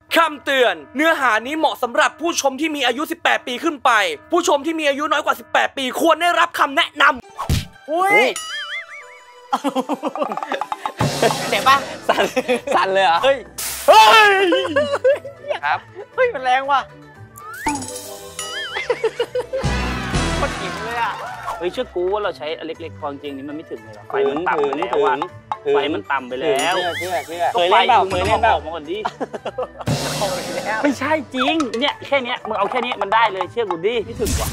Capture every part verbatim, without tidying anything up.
คำเตือนเนื้อหานี้เหมาะสำหรับผู้ชมที่มีอายุสิบแปดปีขึ้นไปผู้ชมที่มีอายุน้อยกว่าสิบแปดปีควรได้รับคำแนะนำอุ้ยเจ็บปะสั่นสั่นเลยเหรอเฮ้ยเฮ้ยครับเฮ้ยมันแรงว่ะโคตรอิ่มเลยอ่ะเฮ้ยเชื่อกูว่าเราใช้เล็กๆความจริงนี่มันไม่ถึงเลยหรอไฟมันต่ำไปแล้วอ่ะไฟมันต่ำไปแล้วเชื่อเชื่อเคยเล่นเปล่าเคยเล่นเปล่ามาก่อนดิไม่ใช่จริงเนี่ยแค่นี้มึงเอาแค่นี้มันได้เลยเชื่อกูดิไม่ถึงกว่า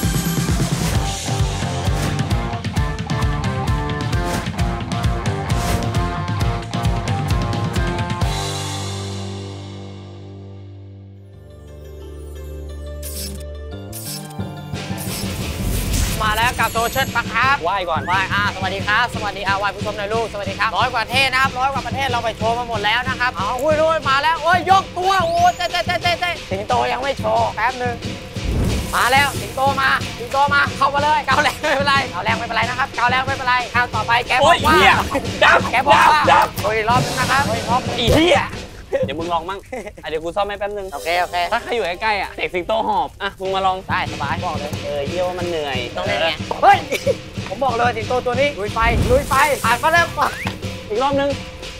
มาแล้วกับโซเชียลปะครับไหว้ก่อนไหว้อ่าสวัสดีครับสวัสดีอาไหว้ผู้ชมในลูกสวัสดีครับร้อยกว่าประเทศนะครับร้อยกว่าประเทศเราไปโชว์มาหมดแล้วนะครับเอาอุ้ยอุ้ยมาแล้วโอ้ยยกตัวโอ้เจ๊เจ๊เจ๊เจ๊เจ๊สิงโตยังไม่โชว์แป๊บนึงมาแล้วสิงโตมาสิงโตมาเข้ามาเลยเกาแรงไม่เป็นไรเกาแรงไม่เป็นไรนะครับเกาแรงไม่เป็นไรข้าวต่อไปแกบอกว่าแกบอกว่าโอ้ยรอบนึงนะครับโอ้ยรอบอีเหี้ยเดี๋ยวมึงลองมั่งเดี๋ยวกูซ่อมให้แป๊บนึงโอเคโอเคถ้าใครอยู่ใกล้ๆอ่ะเสกสิงโตหอบอ่ะมึงมาลองได้สบายบอกเลยเออเยี่ยว่ามันเหนื่อยต้องเล่นไงเฮ้ยผมบอกเลยสิงโตตัวนี้ลุยไฟลุยไฟผ่านมาแล้วอีกรอบนึง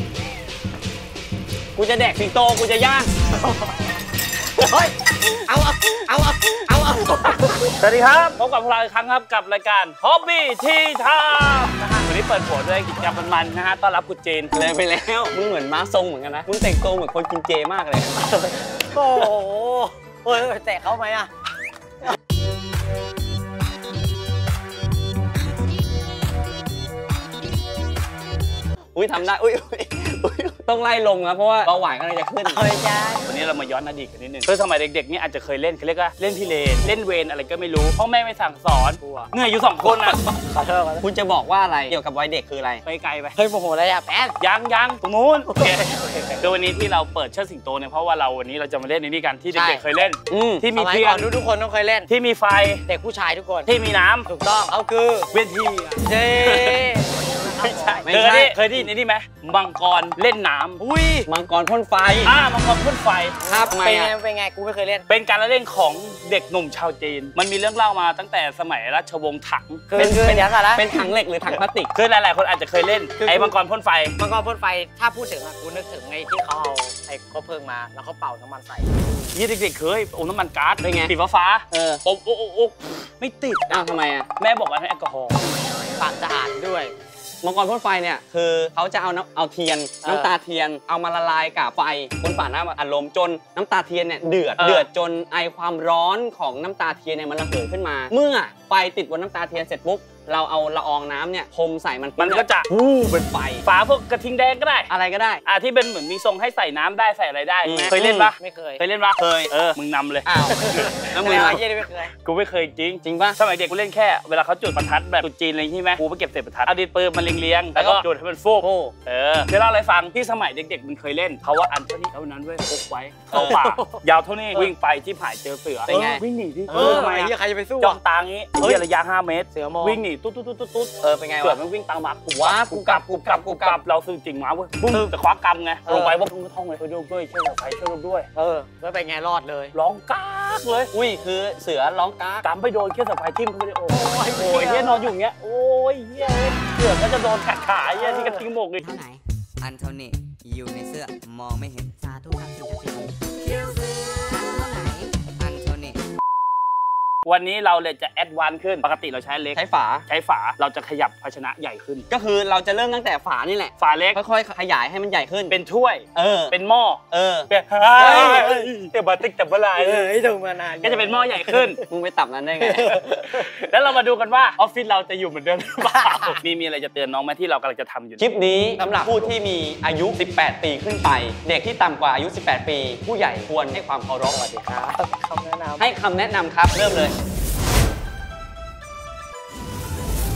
กูจะแดกสิงโตกูจะย่างเฮ้ยเอาเอาเอาเอาเอาเอาสวัสดีครับพบกับพวกเราอีกครั้งครับกับรายการ Hobby Tea Time นะฮะวันนี้เปิดหัวด้วยกิจกรรมมันๆนะฮะต้อนรับกุจีนเลยไปแล้วมึงเหมือนม้าทรงเหมือนกันนะมึงแต่งตัวเหมือนคนกินเจมากเลยโอ้โหเฮ้ยแตะเขาไหมอ่ะอุ้ยทำได้อุ้ยต้องไล่ลงนะเพราะว่าเบาหวานกำลังจะขึ้นเฮ้ยจ้าวันนี้เรามาย้อนอดีตกันนิดนึงคือสมัยเด็กๆนี่อาจจะเคยเล่นเขาเรียกว่าเล่นพิเรนเล่นเวรอะไรก็ไม่รู้พ่อแม่ไม่สั่งสอนเหนื่อยอยู่สองคนอ่ะขอโทษคุณจะบอกว่าอะไรเกี่ยวกับวัยเด็กคืออะไรไปไกลไปเฮ้ยโมโหอะไรอ่ะแป๊บยังยังตรงนู้นโอเคโดยวันนี้ที่เราเปิดเชิดสิงโตเนี่ยเพราะว่าเราวันนี้เราจะมาเล่นในนี่กันที่เด็กๆเคยเล่นที่มีเทียนทุกคนต้องเคยเล่นที่มีไฟเด็กผู้ชายทุกคนที่มีน้ำถูกต้องเอาคือเวทีเย้ไม่ใช่เคยได้เคยได้ยินนี่ไหมมังกรเล่นน้ำอุ้ยมังกรพ่นไฟอ่ามังกรพ่นไฟครับเป็นไงเป็นไงกูไม่เคยเล่นเป็นการเล่นของเด็กหนุ่มชาวจีนมันมีเรื่องเล่ามาตั้งแต่สมัยราชวงศ์ถังเป็นเป็นอย่างไรเป็นถังเหล็กหรือถังพลาสติกคือหลายๆคนอาจจะเคยเล่นไอ้มังกรพ่นไฟมังกรพ่นไฟถ้าพูดถึงอ่ะกูนึกถึงไอ้ที่เขาเอาไอ้คบเพลิงมาแล้วเขาเป่าน้ำมันใส่ยี่เด็กๆเคยอมน้ำมันก๊าซเป็นไงสีฟ้าเออโอ้โอ้โอ้ไม่ติดอ้าวทำไมอ่ะแม่บอกว่าให้แอลกอฮอล์ปากสะอาดด้วยมังกรพ่นไฟเนี่ยคือเขาจะเอาน้ำเอาเทียนน้ำตาเทียนเอามาละลายกับไฟบนฝาน้ำอัดลมจนน้ำตาเทียนเนี่ยเดือดเดือดจนไอความร้อนของน้ำตาเทียนเนี่ยมันระเหยขึ้นมาเมื่อไฟติดบนน้ำตาเทียนเสร็จปุ๊บเราเอาละอองน้ำเนี่ยพรมใส่มันมันก็จะวู้เป็นไฟฝาพวกกระทิงแดงก็ได้อะไรก็ได้อ่าที่เป็นเหมือนมีทรงให้ใส่น้ำได้ใส่อะไรได้เคยเล่นปะไม่เคยเคยเล่นปะเคยเออมึงนำเลยอ้าวแล้วมึงอะไรไม่เคยกูไม่เคยจริงจริงปะสมัยเด็กกูเล่นแค่เวลาเขาจุดประทัดแบบจุดจีนอะไรใช่ไหมกูไปเก็บเศษประทัดเอาดินปืนมาเลี้ยงๆแล้วก็จุดให้มันฟูเออเดี๋ยวเล่าอะไรฟังที่สมัยเด็กๆมึงเคยเล่นเขาว่าอันเท่านี้เท่านั้นเว้ยพกไว้เข้าป่ายาวเท่านี้วิ่งไปที่ผายเจอเสือเป็นไงวิ่งหนีดิเออทำไมใครจะไปสู้จ้องตางี้ระยะห้าเมตรเสือมองวิ่งหนีตุ๊ดตุ๊ดตุ๊ดตุ๊ดเออเป็นไงวะเสือมันวิ่งตามมากูว่ากูกลับกูกลับกูกลับเราซื้อจริงมาเว้ยบุ้งแต่คว้ากำไงลงไปว่าพุ่งกระท่องเลยช่วยด้วยช่วยเราไปช่วยเราด้วยเออแล้วเป็นไงรอดเลยร้องก้ากเลยอุ้ยคือเสือร้องก้ากำไปโดนเขี้ยวสะพายทิ่มเขาเลยโอ้ยโอ้ยเฮียนอนอยู่อย่างเงี้ยโอ้ยเฮียเสือก็จะโดนกัดขาเฮียที่กระทิงหมกเลยเท่าไหนอันเท่านี้อยู่ในเสื้อมองไม่เห็นสาธุครับสิ่งศักดิ์สิทธิ์วันนี้เราเลยจะแอดวานซ์ขึ้นปกติเราใช้เล็กใช้ฝาใช้ฝาเราจะขยับภาชนะใหญ่ขึ้นก็คือเราจะเริ่มตั้งแต่ฝานี่แหละฝาเล็กค่อยๆขยายให้มันใหญ่ขึ้นเป็นถ้วยเออเป็นหม้อเออเป็นเฮ้ยเดี๋ยวบาติกแต่เมื่อไรเออให้ดูมานานก็จะเป็นหม้อใหญ่ขึ้นมึงไปตับนั้นได้ไงแล้วเรามาดูกันว่าออฟฟิศเราจะอยู่เหมือนเดิมหรือเปล่ามีมีอะไรจะเตือนน้องไหมที่เรากำลังจะทำอยู่คลิปนี้สำหรับผู้ที่มีอายุสิบแปดปีขึ้นไปเด็กที่ต่ำกว่าอายุสิบแปดปีผู้ใหญ่ควรให้ความเคารพสวัสดีครับคำแนะนำให้คำแนะนำครับเริ่มเลย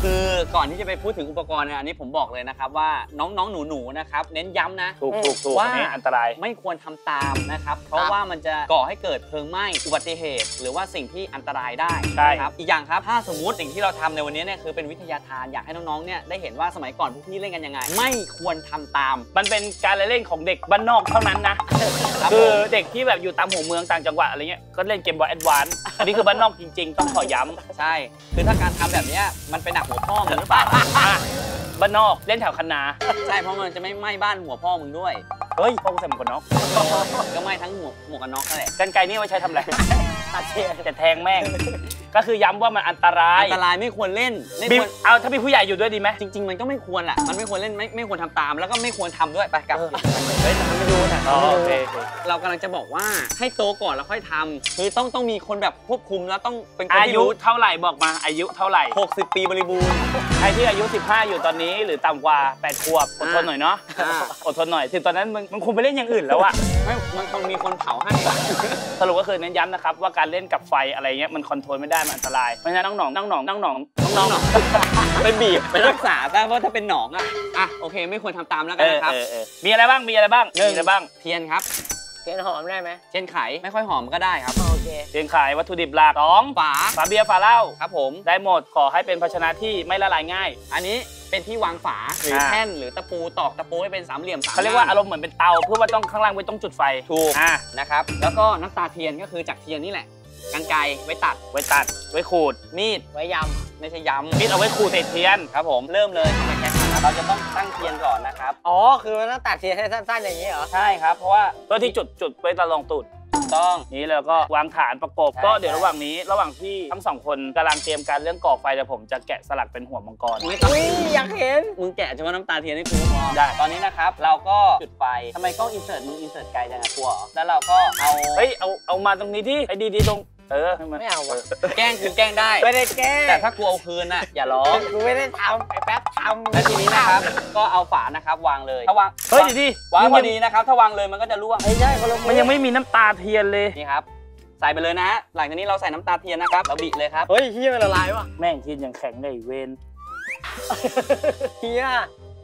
คือก่อนที่จะไปพูดถึงอุปกรณ์เนี่ยอันนี้ผมบอกเลยนะครับว่าน้องๆหนูๆนะครับเน้นย้ำนะถูกถูกถูกว่าอันนี้อันตรายไม่ควรทำตามนะครับเพราะว่ามันจะก่อให้เกิดเพลิงไหม้อุบัติเหตุ หรือว่าสิ่งที่อันตรายได้นะครับอีกอย่างครับถ้าสมมุติสิ่งที่เราทำในวันนี้เนี่ยคือเป็นวิทยาทานอยากให้น้องๆเนี่ยได้เห็นว่าสมัยก่อนพวกพี่เล่นกันยังไงไม่ควรทำตามมันเป็นการเล่นของเด็กบ้านนอกเท่านั้นนะคือเด็กที่แบบอยู่ตามหัวเมืองต่างจังหวัดอะไรเงี้ยก็เล่นเกมบอยแอดวานซ์อันนี้คือบ้านนอกจริงๆต้องขอย้ำใช่คือถ้าการทำแบบนี้มันไปหนักหัวพ่อมึงหรือเปล่าบ้านนอกเล่นแถวคณะใช่เพราะมันจะไม่ไหม้บ้านหัวพ่อมึงด้วยเฮ้ยพ่อกูใส่หมวกกันน็อกก็ไหม้ทั้งหมวกหมวกกันน็อกนั่นแหละกรรไกรนี่ไว้ใช้ทำอะไรตัดเชือกจะแทงแม่งก็คือย้ำว่ามันอันตรายอันตรายไม่ควรเล่นเอาถ้ามีผู้ใหญ่อยู่ด้วยดีไหมจริงๆมันก็ไม่ควรแหละมันไม่ควรเล่นไม่ไม่ควรทำตามแล้วก็ไม่ควรทำด้วยไปกลับเฮ้ยทำไม่ดูนะโอเคเรากำลังจะบอกว่าให้โตก่อนแล้วค่อยทำคือต้องต้องมีคนแบบควบคุมแล้วต้องเป็นคนที่รู้อายุเท่าไหร่บอกมาอายุเท่าไหร่หกสิบปีบริบูรณ์ใครที่อายุสิบห้าอยู่ตอนนี้หรือต่ำกว่าแปดขวบอดทนหน่อยเนาะอดทนหน่อยถึงตอนนั้นมึงมึงคงไปเล่นอย่างอื่นแล้วอะไม่มันคงมีคนเผาให้สรุปก็คือเน้นย้ำนะครับว่าการเล่นกับไฟอะไรเงี้ยมันคอนโทรลไม่ได้มันอันตรายเพราะฉะนั้นน้องหนองน้องหนองน้องหนองน้องหนองไปบีบไปรักษาได้เพราะถ้าเป็นหนองอะอ่ะโอเคไม่ควรทำตามแล้วกันนะครับมีอะไรบ้างมีอะไรบ้างมีอะไรบ้างเทียนครับเทียนหอมได้ไหมเทียนไขไม่ค่อยหอมก็ได้ครับโอเคเทียนไขวัตถุดิบหลักสองฝาฝาเบียร์ฝาเหล้าครับผมได้หมดขอให้เป็นภาชนะที่ไม่ละลายง่ายอันนี้เป็นที่วางฝาหรือแท่นหรือตะปูตอกตะปูให้เป็นสามเหลี่ยมเขาเรียกว่าอารมณ์เหมือนเป็นเตาเพื่อว่าต้องข้างล่างไว้ต้องจุดไฟถูกนะครับแล้วก็น้ำตาเทียนก็คือจากเทียนนี่แหละกรรไกรไว้ตัดไว้ตัดไว้ขูดมีดไว้ยำไม่ใช่ยำมีดเอาไว้ขูดเศษเทียนครับผมเริ่มเลยเราจะต้องตั้งเทียนก่อนนะครับอ๋อคือมันต้องตัดเทียนให้สั้นๆอย่างนี้เหรอใช่ครับเพราะว่าตัวที่จุดจุดไว้ตะลองตูดต้องนี้แล้วก็วางฐานประกบก็เดี๋ยวระหว่างนี้ระหว่างที่ทั้งสองคนกำลังเตรียมการเรื่องก่อไฟเดี๋ยวผมจะแกะสลักเป็นหัวมังกรอุ้ยอยากเห็นมึงแกะเฉพาะน้ำตาเทียนให้กูพอได้ตอนนี้นะครับเราก็จุดไฟทำไมกล้องอินเสิร์ตมึงอินเสิร์ตไกลจังอะกลัวแล้วเราก็เอาเฮ้ยเอาเอามาตรงนี้ที่ไอ้ดีๆตรงเออไม่เอาว่ะแกล้งคือแกล้งได้ไม่ได้แกล้งแต่ถ้ากลัวเอาคืนน่ะอย่าร้องกูไม่ได้ทำไอ้แป๊บทำแล้วทีนี้นะครับก็เอาฝานะครับวางเลยถ้าวางเฮ้ยดีๆวางพอดีนะครับถ้าวางเลยมันก็จะร่วงไม่ใช่มันยังไม่มีน้ำตาเทียนเลยนี่ครับใส่ไปเลยนะหลังจากนี้เราใส่น้ำตาเทียนนะครับเราบีบเลยครับเฮ้ยเฮียมันละลายว่ะแม่งเทียนยังแข็งเลยเวนเฮีย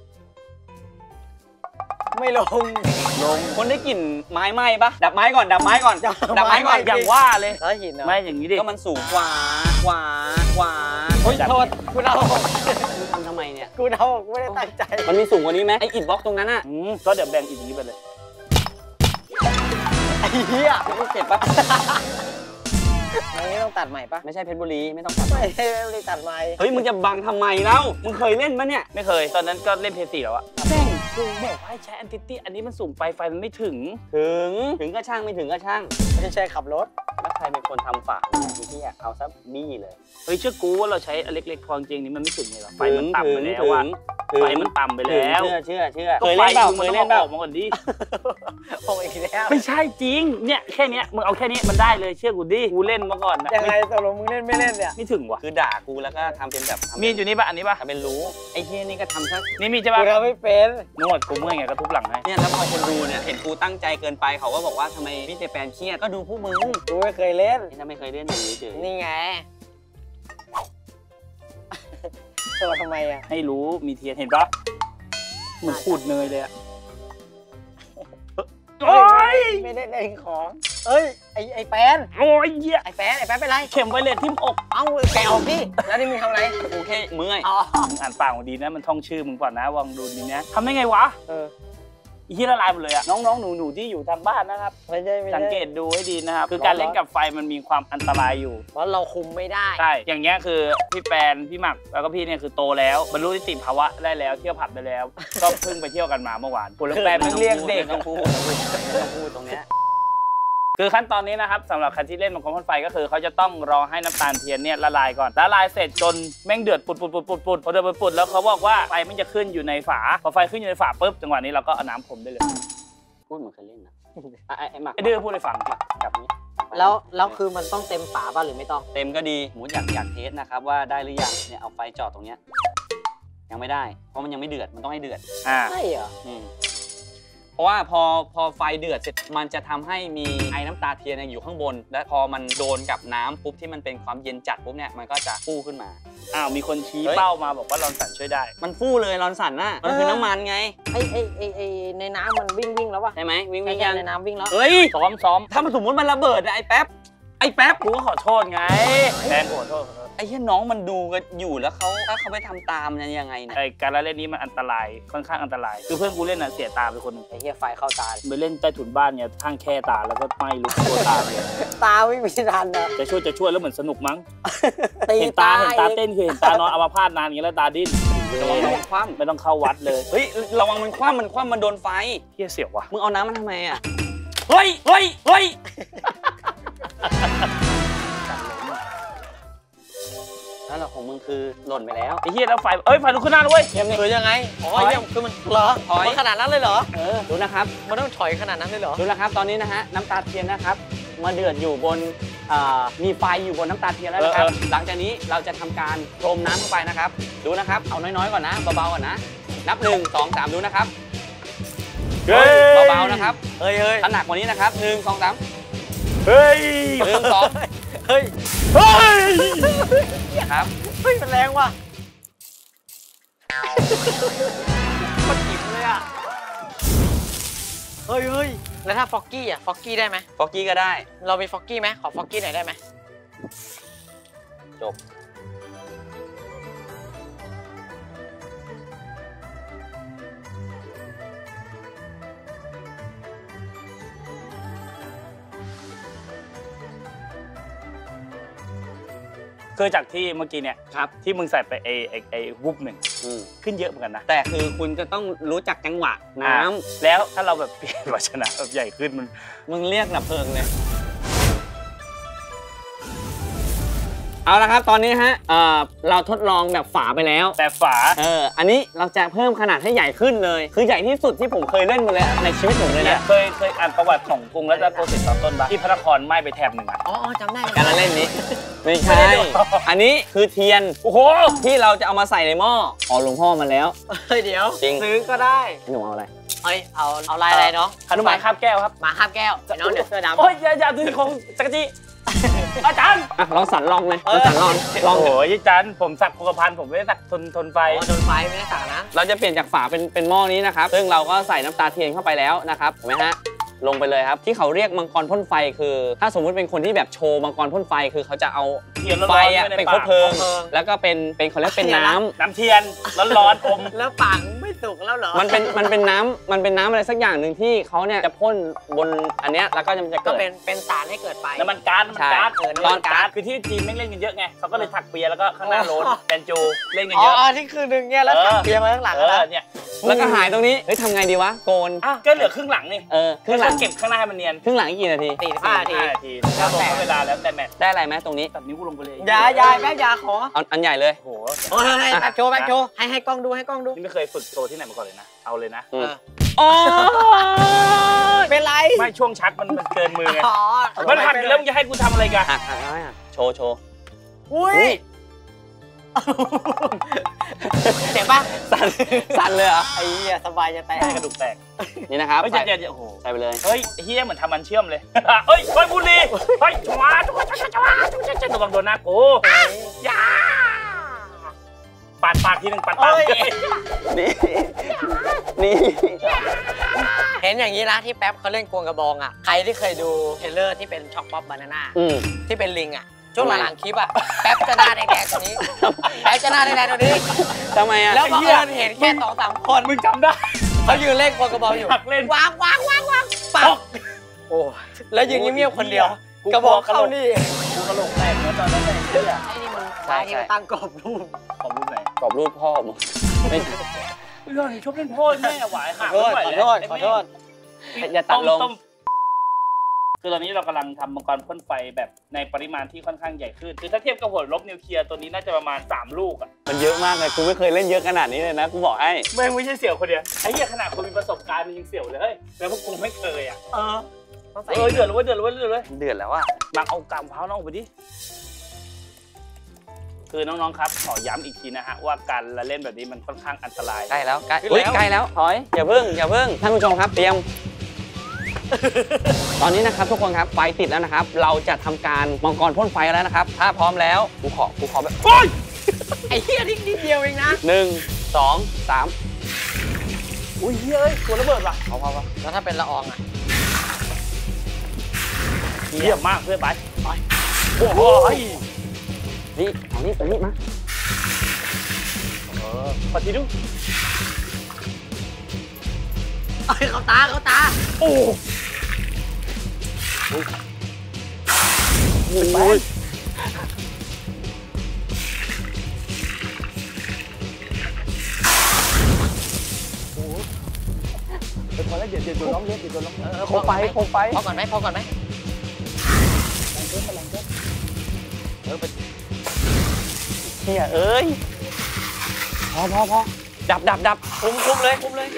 ไม่ลงลงคนได้กลิ่นไม้ไหม้ปะดับไม้ก่อนดับไม้ก่อนดับไม้ก่อนอย่างว่าเลยแล้วหินไม่อย่างนี้ดิก็มันสูงกว่าขวาขวาโอ้ยโทษกูเดามึงทำทำไมเนี่ยกูเดากูไม่ได้ตั้งใจมันมีสูงกว่านี้ไหมไออิฐบล็อกตรงนั้นอ่ะก็เดี๋ยวแบ่งอิฐนี้ไปเลยไอ้เหี้ยไม่เสร็จปะอันนี้ต้องตัดใหม่ปะไม่ใช่เพชรบุรีไม่ต้องตัดไม่ใช่เพชรบุรีตัดใหม่เฮ้ยมึงจะบังทำไมเล่ามึงเคยเล่นปะเนี่ยไม่เคยตอนนั้นก็เล่นเพย์สี่แล้วอะแม่งกูบอกว่าใช้แอนติตี้อันนี้มันสูงไปไฟมันไม่ถึงถึงถึงก็ช่างไม่ถึงก็ช่างไม่ใช่ขับรถแล้วใครเป็นคนทำฝาเนี่ยที่เอาซับบี้เลยเฮ้ยเชื่อกูว่าเราใช้เล็กๆพอจริงนี่มันไม่ถึงเลยหรอไฟมันต่ำไปแล้วอะไฟมันต่ำไปแล้วเชื่อเชื่อเชื่อเคยเล่นเปล่าเคยเล่นเปล่ามาก่อนดิโอ้ยแล้วไม่ใช่จริงเนี่ยแค่นี้มึงเอาแค่นี้มันได้เลยเชื่อกูดิกูเล่นมาก่อนนะยังไงตกลงมึงเล่นไม่เล่นเนี่ยไม่ถึงว่ะคือด่ากูแล้วก็ทำเป็นแบบมีอยู่นี่ป่ะอันนี้ป่ะทำเป็นรู้ไอ้เฮียนี่ก็ทำซะนี่มีใช่ป่ะกูทำไม่เป็นนวดกูเมื่อยไงก็ทุบหลังให้เนี่ยแล้วพอคนดูเนี่ยเห็นกูตั้งใจเกินไปเขาก็บอกว่าทำไมพี่เจแปนเครียดก็ดูพวกมึงกูไม่เคยเล่นถ้าไม่เคยเล่นอย่างนี้เฉยนี่ไงตัวทำไมอ่ะให้รู้มีเทียนเห็นปะเหมือนขูดเนยเลยอะโอ้ยไม่ได้เล่นของเอ้ยไอ้ไอ้แปนโอ้ยเหี้ยไอ้แปนไอ้แปนเป็นไรเข็มไวเลสทิ่มอกเอ้าแกออกดิแล้วนี่มึงทำอะไรกูแค่เมื่อยอ๋ออ่านปากดีนะมันท่องชื่อมึงก่อนนะวางดูดีนะทำได้ไงวะเออที่ละลายหมดเลยอะน้องๆหนูๆที่อยู่ทางบ้านนะครับไม่ใช่ไม่ใช่สังเกตดูให้ดีนะครับคือการเล่นกับไฟมันมีความอันตรายอยู่เพราะเราคุมไม่ได้ใช่อย่างเงี้ยคือพี่แปนพี่หมักแล้วก็พี่เนี่ยคือโตแล้วบรรลุนิติภาวะได้แล้วเที่ยวผับได้แล้วก็เพิ่งไปเที่ยวกันมาเมื่อวานคุณแปนมันเรียกเด็กต้องพูดต้องพูดตรงเนี้ยคือขั้นตอนนี้นะครับสำหรับใครที่เล่นมังกรพ่นไฟก็คือเขาจะต้องรอให้น้ำตาลเทียนเนี่ยละลายก่อนละลายเสร็จจนแม่งเดือดปุดปุดปุดปุดปุดพอเดือดปุดปุดแล้วเขาบอกว่าไฟมันจะขึ้นอยู่ในฝาพอไฟขึ้นอยู่ในฝาปุ๊บจังหวะนี้เราก็เอาน้ำพรมได้เลยพูดเหมือนเคยเล่นนะไอ้ไอ้หมักไอ้ดื้อพูดให้ฟังกับนี้แล้วแล้วคือมันต้องเต็มฝาป่ะหรือไม่ต้องเต็มก็ดีหมูอยากอยากเทสนะครับว่าได้หรือยังเนี่ยเอาไฟจอดตรงเนี้ยยังไม่ได้เพราะมันยังไม่เดือดมันต้องให้เดือดอ่าใช่เหรออืมเพราะว่าพอพอไฟเดือดเสร็จมันจะทำให้มีไอ้น้ำตาเทียนอยู่ข้างบน และพอมันโดนกับน้ำปุ๊บที่มันเป็นความเย็นจัดปุ๊บเนี่ยมันก็จะฟูขึ้นมาอ้าวมีคนชี้เป้ามาบอกว่าลอนสันช่วยได้มันฟูเลยลอนสันน่ะมันคือน้ำมันไงไอ้ไอ้ไอ้ไอ้ในน้ำมันวิ่งวิ่งแล้วป่ะใช่ไหมวิ่งวิ่งยังในน้ำวิ่งแล้วเฮ้ยซ้อมซ้อมถ้ามันสมมติมันระเบิดไอ้แป๊บไอ้แป๊บกูก็ขอโทษไงแทนขอโทษไอ้เหี้ยน้องมันดูกันอยู่แล้วเขาถ้าเขาไปทำตามเนี่ยยังไงเนี่ยไอ้การเล่นนี้มันอันตรายค่อนข้างอันตรายคือเพื่อนกูเล่นน่ะเสียตาไปคนนึงไอ้เหี้ยไฟเข้าตาไปเล่นใต้ถุนบ้านเนี่ยข้างแค่ตาแล้วก็ไหม้ลุกตัวตาเลยตาไม่มีทันนะจะช่วยจะช่วยแล้วเหมือนสนุกมั้งเห็นตาเห็นตาเต้นคือเห็นตานอนอัมพาตนานอย่างนี้แล้วตาดิ้นระวังมันคว่ำไม่ต้องเข้าวัดเลยเฮ้ยระวังมันคว่ำมันคว่ำมันโดนไฟเหี้ยเสียวว่ะมึงเอาน้ำมันทำไมอ่ะเฮ้ยเฮ้ยเฮ้ยแล้วเราของมึงคือหล่นไปแล้วไอ้เหี้ยแล้วไฟเอ้ยไฟลุกขึ้นหน้าด้วยคือยังไงอ๋อเยี่ยมคือมันเหรอมันขนาดนั้นเลยเหรอเออดูนะครับมันต้องถอยขนาดนั้นเลยเหรอดูนะครับตอนนี้นะฮะน้ำตาเทียนนะครับมาเดือดอยู่บนมีไฟอยู่บนน้ำตาเทียนแล้วนะครับหลังจากนี้เราจะทำการพรมน้ำเข้าไปนะครับดูนะครับเอาน้อยๆก่อนนะเบาๆก่อนนะนับหนึ่งสองสามดูนะครับเบาๆนะครับเฮ้ยเฮ้ยถ้าหนักกว่านี้นะครับหนึ่งสองสามเฮ้ยหนึ่งสองเฮ้ยเฮ้ยครับเฮ้ยมันแรงว่ะมันจิ๋วเลยอ่ะเฮ้ยเฮ้ยแล้วถ้าฟอกกี้อ่ะฟอกกี้ได้ไหมฟอกกี้ก็ได้เรามีฟอกกี้ไหมขอฟอกกี้หน่อยได้ไหมจบคือจากที่เมื่อกี้เนี่ยครับที่มึงใส่ไปไอ้ไอ้ไอ้วุบหนึ่งขึ้นเยอะเหมือนกันนะแต่คือคุณจะต้องรู้จักจังหวะน้ำแล้วถ้าเราแบบเปลี่ยนภาชนะแบบใหญ่ขึ้นมันมึงเรียกดับเพลิงเลยเอาละครับตอนนี้ฮะเอ่อเราทดลองแบบฝาไปแล้วแต่ฝาเอออันนี้เราจะเพิ่มขนาดให้ใหญ่ขึ้นเลยคือใหญ่ที่สุดที่ผมเคยเล่นมาเลยในชีวิตผมเลยนะเคยเคยอ่านประวัติของกรุงรัตนโกสินทร์ตอนต้นบ้างที่พระนครไหม้ไปแถบหนึ่งอ่ะอ๋อจำได้การเล่นนี้ไม่ใช่อันนี้คือเทียนโอ้โหที่เราจะเอามาใส่ในหม้ออ๋อหลวงพ่อมาแล้วเฮ้ยเดี๋ยวจริงซื้อก็ได้หนูเอาอะไรเอ้ยเอาเอาลายอะไรเนาะหนุมานคาบแก้วครับมาคาบแก้วน้องเด็กเสื้อดำโอ้ยอย่าอย่าดูของจักรจีอาจารย์ลองสั่นลองเลยลองสั่นลองลองโอ้ยอาจารย์ผมสักโคกพันผมไม่ได้สักทนทนไฟทนไฟไม่ได้สักนะเราจะเปลี่ยนจากฝาเป็นเป็นหม้อนี้นะครับซึ่งเราก็ใส่น้ำตาเทียนเข้าไปแล้วนะครับเห็นไหมฮะลงไปเลยครับที่เขาเรียกมังกรพ่นไฟคือถ้าสมมุติเป็นคนที่แบบโชว์มังกรพ่นไฟคือเขาจะเอาไฟอ่ะเป็นคบเพลิงแล้วก็เป็นเป็นเขาเรียกเป็นน้ำน้ำเทียนร้อนๆอมแล้วปากไม่สุกแล้วเหรอมันเป็นมันเป็นน้ำมันเป็นน้ำอะไรสักอย่างหนึ่งที่เขาเนี่ยจะพ่นบนอันเนี้ยแล้วก็จะเกิดเป็นเป็นสารให้เกิดไฟน้ำมันก๊าซน้ำมันก๊าซน้ำมันก๊าซคือที่จีนไม่เล่นกันเยอะไงเขาก็เลยถักเปียแล้วก็ข้างหน้าโรนแตนจูเล่นกันเยอะอ๋อที่คือหนึ่งเนี่ยแล้วถักเปียมาข้างหลังแล้วเนี่ยแล้วก็หายตรงนี้เฮ้ยทำไงดีวะโกนก็เหลือครึ่งหลังนี่เออครึ่งหลังเก็บข้างหน้าให้มันเนียนครึ่งหลังกี่นาทีสี่ห้านาทีแล้วแต่เวลาแล้วแต่แมทได้อะไรไหมตรงนี้ตัดนิ้วกูลงไปเลยยายาแม่ยาขออันใหญ่เลยโอ้โหแบ็คโชว์แบ็คโชว์ให้ให้กล้องดูให้กล้องดูนี่ไม่เคยฝึกโชว์ที่ไหนมาก่อนเลยนะเอาเลยนะอ๋อเป็นไรไม่ช่วงชักมันมันเกินมือไงมันหักอยู่แล้วมึงจะให้กูทำอะไรกันหักหักไม่หักโชว์โชว์อุ้ยเจ็บปะสั่นสั่นเลยเหรอไอ้เหี้ยสบายจะแตกกระดูกแตกนี่นะครับไม่ใช่เจ็บโอ้โหใส่ไปเลยเฮ้ยเฮียเหมือนทำมันเชื่อมเลยเฮ้ยเฮ้ยบุรีเฮ้ยจ้าจ้าจ้าจ้าจ้าจ้าระวังโดนหน้ากูยาปาดปากทีนึงปาดปากนี่นี่เห็นอย่างนี้นะที่แป๊บเขาเล่นกวงกระบองอ่ะใครที่เคยดูเทเลอร์ที่เป็นช็อกป๊อปบานาน่าที่เป็นลิงอ่ะช่วงหลังคลิปอะแป๊บจะหน้าแดงๆตรงนี้แป๊บจะหน้าแดงๆตรงนี้ทำไมอะแล้วบังเอิญเห็นแค่สองสามคนมึงจำได้เขายืนเล่นกวงกระบองอยู่วางวางวางวางปักโอ้แล้วยืนเงียบๆคนเดียวกระบอกเข้านี่กูกระโหลกแตกแล้วตอนนั้นไอ้เหี้ยไอ้นี่มันใช่ที่มันตั้งกรอบรูปกรอบรูปไหนกรอบรูปพ่อมึงไม่ใช่เรื่องนี้ชอบเล่นพ่อแม่หวายห่าขอโทษขอโทษขอโทษอย่าตัดลงคือตอนนี้เรากำลังทำมังกรพ่นไฟแบบในปริมาณที่ค่อนข้างใหญ่ขึ้นคือถ้าเทียบกับหัวลบนิวเคลียร์ตัวนี้น่าจะประมาณสามลูกอ่ะมันเยอะมากเลยกูไม่เคยเล่นเยอะขนาดนี้เลยนะกูบอกไอ้ไม่ไม่ใช่เสี่ยวคนเดียวไอ้เหี้ยขนาดคนมีประสบการณ์มันยังเสี่ยวเลยแล้วพวกกูไม่เคยอ่ะเออเออเดือดเลยเดือดเลยเดือดเลยเดือดแล้วอ่ะบางเอากำมะพร้าวน้องไปดิคือน้องๆครับขอย้ำอีกทีนะฮะว่าการละเล่นแบบนี้มันค่อนข้างอันตรายใกล้แล้วใกล้อุ้ยใกล้แล้วถอยอย่าเพิ่งอย่าเพิ่งท่านผู้ชมครับเตรียม ตอนนี้นะครับทุกคนครับไฟติดแล้วนะครับ เราจะทำการมังกรพ่นไฟแล้วนะครับ ถ้าพร้อมแล้วกูขอกูขอแบบโอ้ยไอ้เหี้ยนิดเดียวเองนะหนึ่งสองสามอุ้ยเฮ้ยตัวระเบิดว่ะพอพอพอแล้วถ้าเป็นละอองอ่ะเยี่ยมมากเพื่อนไปไปโอ้โหนี่เอานี่เอานี่มาเออปฏิดูเอ้ยเขาตาเขาตาโอ้โหไปพอแล้วเดี๋ยวเดี๋ยวร้องเรียกเดี๋ยวร้องเรียกโคไปโคไปพอก่อนไหมพอก่อนไหมเฮียเอ้ยพอพอพอดับดับดับคุมคุมเลยคุมเลย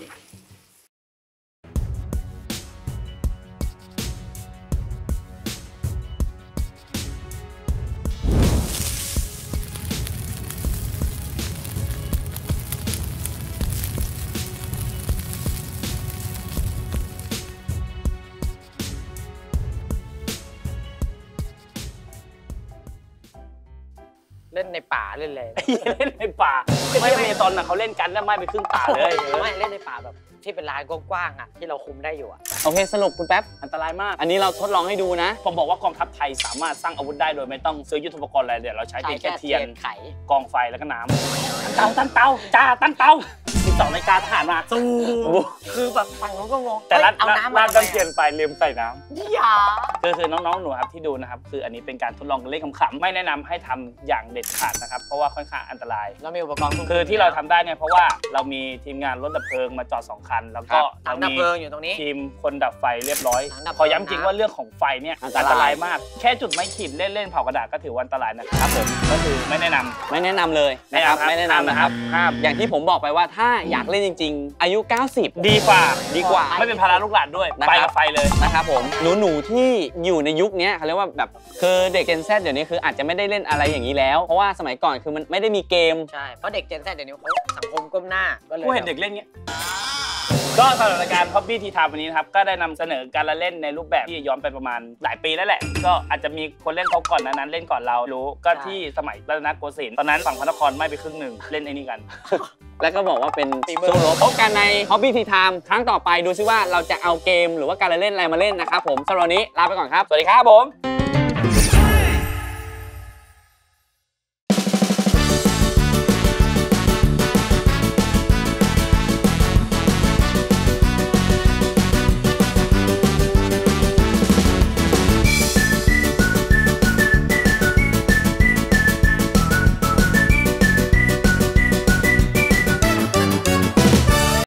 เล่นในป่าเล่นเลยเล่นในป่าไม่เมซอนน่ะเขาเล่นกันแล้วไม่ไปครึ่งป่าเลยไม่เล่นในป่าแบบที่เป็นลานกว้างๆอ่ะที่เราคุมได้อยู่อ่ะโอเคสรุปคุณแป๊บอันตรายมากอันนี้เราทดลองให้ดูนะผมบอกว่ากองทัพไทยสามารถสร้างอาวุธได้โดยไม่ต้องซื้อยุทโธปกรณ์อะไรเดี๋ยวเราใช้เพียงแค่เทียนไขกองไฟแล้วก็น้ำตั้งเตาตั้งเตาจ้าตั้งเตาสิบสองนาฬิกาทหารมาสู้คือแบบฝั่งนู้นก็งงแต่รัดเอารัดน้ำรัมาดกันเทียนไปลืมใส่น้ำอย่าคือคือน้องๆหนูครับที่ดูนะครับคืออันนี้เป็นการทดลองเล่นขำๆไม่แนะนำให้ทำอย่างเด็ดขาดนะครับเพราะว่าค่อนข้างอันตรายเรามีอุปกรณ์คือที่เราทำได้เนี่ยเพราะว่าเรามีทีมงานรถดับเพลิงมาจอดสองคัน แล้วก็ถัเรางดับมีเพลิงอยู่ตรงนี้ทีมคนดับไฟเรียบร้อยถังดับเพลิงขอย้ำจริงว่าเรื่องของไฟเนี่ยอัอันนตตรายรายมาก แค่จุดไม้ขีดเล่นๆเผากระดาษก็ถือว่าอันตรายนะครับผมก็คือไม่แนะนำไม่แนะนำเลยนะครับไม่แนะนำนะครับห้ามอย่างที่ผมบอกไปว่าถ้าอยากเล่นจริง ๆ อายุ เก้าสิบดีกว่าดีกว่าไม่เป็นภาระลูกหลานด้วยนะครับไปกับไฟเลยนะครับผมหนูๆที่อยู่ในยุคนี้เขาเรียกว่าแบบคือเด็ก Gen Z เดี๋ยวนี้คืออาจจะไม่ได้เล่นอะไรอย่างนี้แล้ว เพราะว่าสมัยก่อนคือมันไม่ได้มีเกมใช่เพราะเด็กเจนแซดเดี๋ยวนี้เขาสังคมก้มหน้าก็เลยกูเห็นเด็กเล่นเงี้ยก็สำหรับรายการ Hobby Tea Time วันนี้นะครับก็ได้นำเสนอการละเล่นในรูปแบบที่ย้อนไปประมาณหลายปีแล้วแหละก็อาจจะมีคนเล่นเขาก่อนนั้นเล่นก่อนเรารู้ก็ที่สมัยรัตนโกสินทร์ตอนนั้นฝั่งพระนครไม่ไปครึ่งหนึ่งเล่นไอ้นี่กันแล้วก็บอกว่าเป็นช่วงลบพบกันใน Hobby Tea Time ครั้งต่อไปดูซิว่าเราจะเอาเกมหรือว่าการละเล่นอะไรมาเล่นนะครับผมสำหรับวันนี้ลาไปก่อนครับสวัสดีครับผม